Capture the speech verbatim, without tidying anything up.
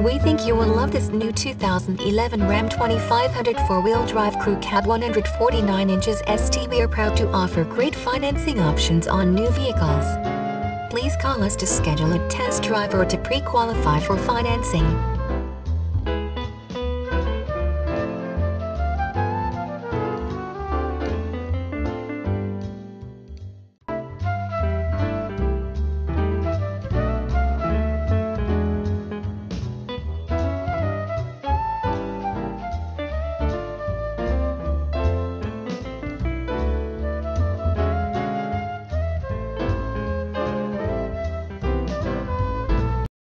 We think you will love this new two thousand eleven Ram twenty-five hundred four-wheel drive crew cab one hundred forty-nine inches S T. We are proud to offer great financing options on new vehicles. Please call us to schedule a test drive or to pre-qualify for financing.